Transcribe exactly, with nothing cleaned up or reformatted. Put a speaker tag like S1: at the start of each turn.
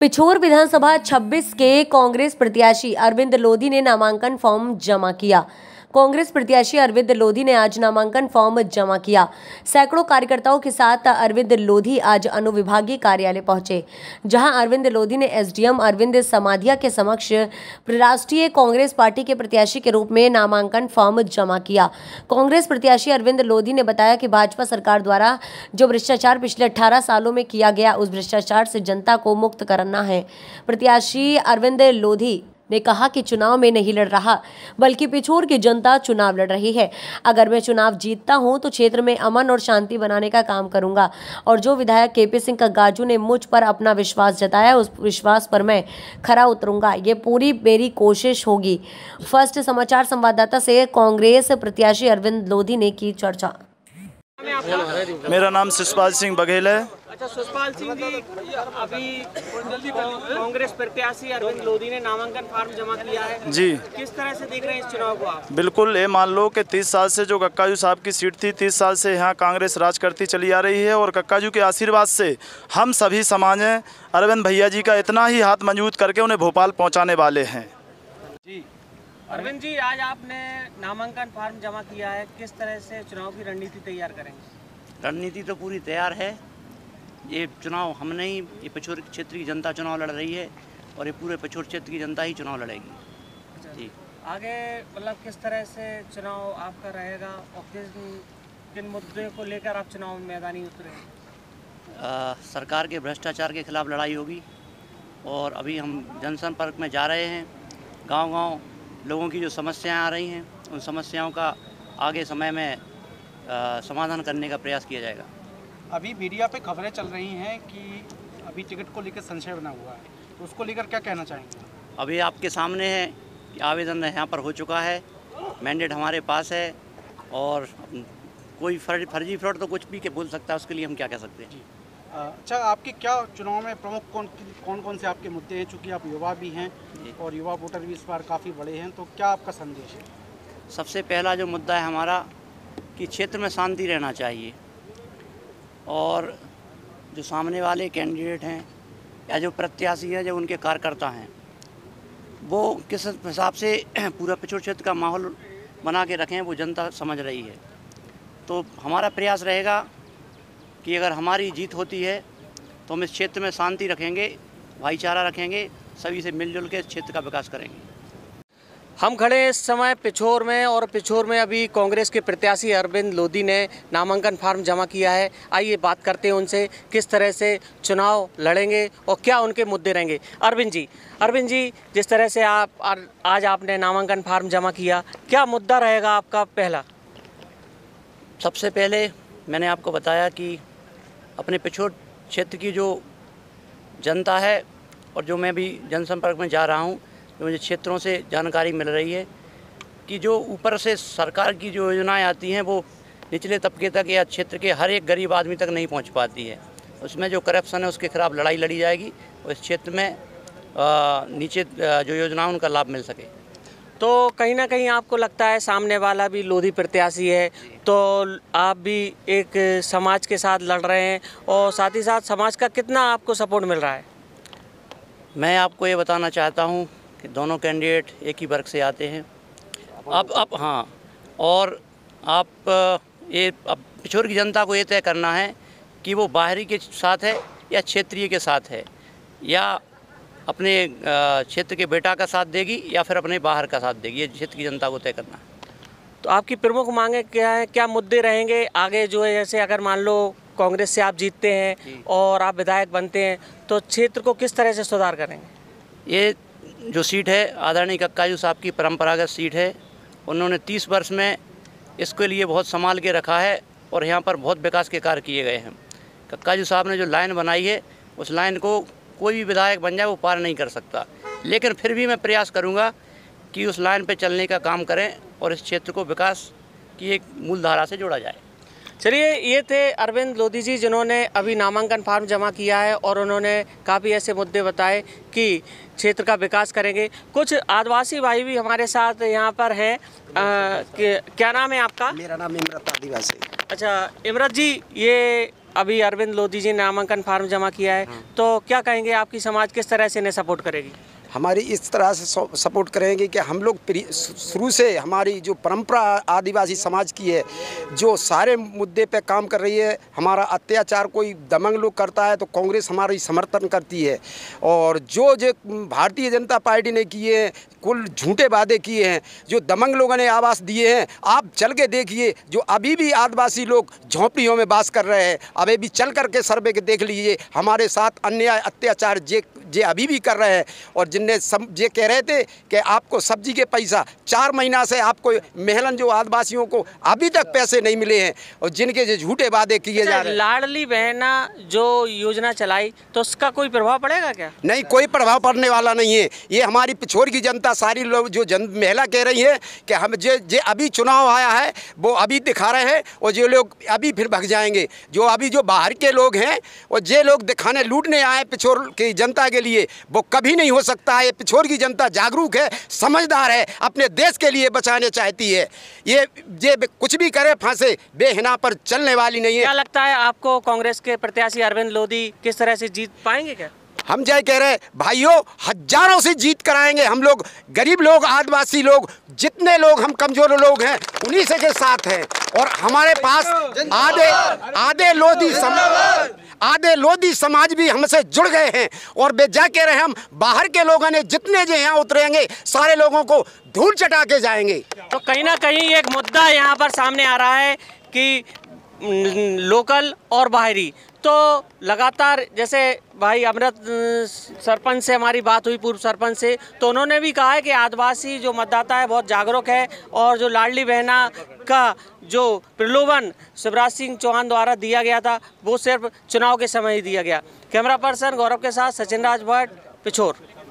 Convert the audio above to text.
S1: पिछोर विधानसभा छब्बीस के कांग्रेस प्रत्याशी अरविंद लोधी ने नामांकन फॉर्म जमा किया। कांग्रेस प्रत्याशी अरविंद लोधी ने आज नामांकन फॉर्म जमा किया। सैकड़ों कार्यकर्ताओं के साथ अरविंद लोधी आज अनुविभागीय कार्यालय पहुंचे, जहां अरविंद लोधी ने एसडीएम अरविंद समाधिया के समक्ष राष्ट्रीय कांग्रेस पार्टी के प्रत्याशी के रूप में नामांकन फॉर्म जमा किया। कांग्रेस प्रत्याशी अरविंद लोधी ने बताया कि भाजपा सरकार द्वारा जो भ्रष्टाचार पिछले अठारह सालों में किया गया, उस भ्रष्टाचार से जनता को मुक्त करना है। प्रत्याशी अरविंद लोधी ने कहा कि चुनाव में नहीं लड़ रहा, बल्कि पिछोर की जनता चुनाव लड़ रही है। अगर मैं चुनाव जीतता हूं तो क्षेत्र में अमन और शांति बनाने का काम करूंगा, और जो विधायक केपी सिंह कागाजू ने मुझ पर अपना विश्वास जताया, उस विश्वास पर मैं खरा उतरूंगा। ये पूरी मेरी कोशिश होगी। फर्स्ट समाचार संवाददाता से कांग्रेस प्रत्याशी अरविंद लोधी ने की चर्चा।
S2: मेरा नाम शिषपाल सिंह बघेल है।
S3: अच्छा शिषपाल सिंह जी, अभी कांग्रेस प्रत्याशी अरविंद लोधी ने नामांकन फॉर्म जमा किया है
S2: जी,
S3: किस तरह से देख रहे हैं इस चुनाव को आप?
S2: बिल्कुल, ये मान लो कि तीस साल से जो कक्काजू साहब की सीट थी, तीस साल से यहाँ कांग्रेस राज करती चली आ रही है, और कक्काजू के आशीर्वाद से हम सभी समाज हैं अरविंद भैया जी का इतना ही हाथ मजबूत करके उन्हें भोपाल पहुँचाने वाले हैं।
S3: जी अरविंद जी, आज आपने नामांकन फॉर्म जमा किया है, किस तरह से चुनाव की रणनीति तैयार करेंगे?
S4: रणनीति तो पूरी तैयार है। ये चुनाव हम नहीं, ये पिछोर क्षेत्र की जनता चुनाव लड़ रही है, और ये पूरे पिछोर क्षेत्र की जनता ही चुनाव लड़ेगी।
S3: अच्छा,
S4: जी
S3: आगे मतलब किस तरह से चुनाव आपका रहेगा और किन किन मुद्दों को लेकर आप चुनाव में मैदानी उतरेंगे?
S4: सरकार के भ्रष्टाचार के खिलाफ लड़ाई होगी, और अभी हम जनसंपर्क में जा रहे हैं। गांव-गांव लोगों की जो समस्याएं आ रही हैं, उन समस्याओं का आगे समय में आ, समाधान करने का प्रयास किया जाएगा।
S5: अभी मीडिया पे खबरें चल रही हैं कि अभी टिकट को लेकर संशय बना हुआ है, तो उसको लेकर क्या कहना चाहेंगे?
S4: अभी आपके सामने है कि आवेदन यहाँ पर हो चुका है, मैंडेट हमारे पास है, और कोई फर्जी फर्जी फ्रॉड तो कुछ भी के बोल सकता है, उसके लिए हम क्या कह सकते हैं।
S5: अच्छा, आपके क्या चुनाव में प्रमुख कौन कौन कौन से आपके मुद्दे हैं? चूँकि आप युवा भी हैं और युवा वोटर भी इस बार काफ़ी बड़े हैं, तो क्या आपका संदेश है?
S4: सबसे पहला जो मुद्दा है हमारा कि क्षेत्र में शांति रहना चाहिए, और जो सामने वाले कैंडिडेट हैं या जो प्रत्याशी हैं, जो उनके कार्यकर्ता हैं, वो किस हिसाब से पूरा पिछोर क्षेत्र का माहौल बना के रखें, वो जनता समझ रही है। तो हमारा प्रयास रहेगा कि अगर हमारी जीत होती है तो हम इस क्षेत्र में शांति रखेंगे, भाईचारा रखेंगे, सभी से मिलजुल के इस क्षेत्र का विकास करेंगे।
S3: हम खड़े हैं इस समय पिछोर में, और पिछोर में अभी कांग्रेस के प्रत्याशी अरविंद लोधी ने नामांकन फॉर्म जमा किया है। आइए बात करते हैं उनसे, किस तरह से चुनाव लड़ेंगे और क्या उनके मुद्दे रहेंगे। अरविंद जी अरविंद जी जिस तरह से आप आज आपने नामांकन फॉर्म जमा किया, क्या मुद्दा रहेगा आपका? पहला,
S4: सबसे पहले मैंने आपको बताया कि अपने पिछोर क्षेत्र की जो जनता है, और जो मैं भी जनसंपर्क में जा रहा हूँ, तो मुझे क्षेत्रों से जानकारी मिल रही है कि जो ऊपर से सरकार की जो योजनाएं आती हैं, वो निचले तबके तक या क्षेत्र के हर एक गरीब आदमी तक नहीं पहुंच पाती है। उसमें जो करप्शन है, उसके खिलाफ लड़ाई लड़ी जाएगी, और इस क्षेत्र में आ, नीचे जो योजनाएं उनका लाभ मिल सके।
S3: तो कहीं ना कहीं आपको लगता है सामने वाला भी लोधी प्रत्याशी है, तो आप भी एक समाज के साथ लड़ रहे हैं, और साथ ही साथ समाज का कितना आपको सपोर्ट मिल रहा है?
S4: मैं आपको ये बताना चाहता हूँ कि दोनों कैंडिडेट एक ही वर्ग से आते हैं। अब अब हाँ, और आप ये अब पिछोर की जनता को ये तय करना है कि वो बाहरी के साथ है या क्षेत्रीय के साथ है, या अपने क्षेत्र के बेटा का साथ देगी या फिर अपने बाहर का साथ देगी। ये क्षेत्र की जनता को तय करना है।
S3: तो आपकी प्रमुख मांगे क्या है, क्या मुद्दे रहेंगे आगे? जो है जैसे अगर मान लो कांग्रेस से आप जीतते हैं और आप विधायक बनते हैं, तो क्षेत्र को किस तरह से सुधार करेंगे?
S4: ये जो सीट है आदरणीय कक्काजू साहब की परंपरागत सीट है। उन्होंने तीस वर्ष में इसके लिए बहुत संभाल के रखा है, और यहाँ पर बहुत विकास के कार्य किए गए हैं। कक्काजू साहब ने जो लाइन बनाई है, उस लाइन को कोई भी विधायक बन जाए वो पार नहीं कर सकता, लेकिन फिर भी मैं प्रयास करूँगा कि उस लाइन पर चलने का काम करें, और इस क्षेत्र को विकास की एक मूल धारा से जोड़ा जाए।
S3: चलिए, ये थे अरविंद लोधी जी, जिन्होंने अभी नामांकन फॉर्म जमा किया है, और उन्होंने काफ़ी ऐसे मुद्दे बताए कि क्षेत्र का विकास करेंगे। कुछ आदिवासी भाई भी हमारे साथ यहाँ पर हैं। क्या नाम है आपका?
S6: मेरा नाम इमरत आदिवासी।
S3: अच्छा इमरत जी, ये अभी अरविंद लोधी जी ने नामांकन फार्म जमा किया है, तो क्या कहेंगे आपकी समाज किस तरह से इन्हें सपोर्ट करेगी?
S6: हमारी इस तरह से सपोर्ट करेंगे कि हम लोग शुरू से हमारी जो परंपरा आदिवासी समाज की है, जो सारे मुद्दे पे काम कर रही है। हमारा अत्याचार कोई दमंग लोग करता है तो कांग्रेस हमारी समर्थन करती है, और जो जो भारतीय जनता पार्टी ने किए कुल झूठे वादे किए हैं, जो दमंग लोगों ने आवास दिए हैं, आप चल के देखिए। जो अभी भी आदिवासी लोग झोंपड़ियों में बास कर रहे हैं, अभी भी चल करके सर्वे के देख लीजिए, हमारे साथ अन्याय अत्याचार जे जे अभी भी कर रहे हैं। और जिनने सब जे कह रहे थे कि आपको सब्जी के पैसा चार महीना से आपको महलन जो आदिवासियों को अभी तक पैसे नहीं मिले हैं, और जिनके जो झूठे वादे किए जा रहे हैं।
S3: लाडली बहना जो योजना चलाई तो उसका कोई प्रभाव पड़ेगा क्या?
S6: नहीं, कोई प्रभाव पड़ने वाला नहीं है। ये हमारी पिछोर की जनता सारी लोग जो जन महिला कह रही है कि हम जे जे अभी चुनाव आया है वो अभी दिखा रहे हैं, और जो लोग अभी फिर भग जाएंगे। जो अभी जो बाहर के लोग हैं और जे लोग दिखाने लूटने आए पिछोर की जनता के लिए, वो कभी नहीं हो सकता है। पिछोर की जनता जागरूक है, समझदार है, अपने देश के लिए बचाने चाहती है। ये ये कुछ भी करे फांसे बेहिना पर चलने वाली नहीं है।
S3: क्या लगता है आपको कांग्रेस के प्रत्याशी अरविंद लोधी किस तरह से जीत पाएंगे क्या?
S6: हम जय कह रहे भाइयों, हजारों से जीत कराएंगे। हम लोग गरीब लोग, आदिवासी लोग, जितने लोग हम कमजोर लोग हैं उन्हीं से के साथ हैं। और हमारे पास आधे आधे लोधी समाज आधे लोधी समाज भी हमसे जुड़ गए हैं। और बेजा कह रहे हम बाहर के लोगों ने जितने जो यहाँ उतरेंगे सारे लोगों को धूल चटा के जाएंगे।
S3: तो कहीं ना कहीं एक मुद्दा यहाँ पर सामने आ रहा है कि लोकल और बाहरी, तो लगातार जैसे भाई अमृत सरपंच से हमारी बात हुई, पूर्व सरपंच से, तो उन्होंने भी कहा है कि आदिवासी जो मतदाता है बहुत जागरूक है, और जो लाडली बहना का जो प्रलोभन शिवराज सिंह चौहान द्वारा दिया गया था वो सिर्फ चुनाव के समय ही दिया गया। कैमरा पर्सन गौरव के साथ सचिन राज भट्ट, पिछोर।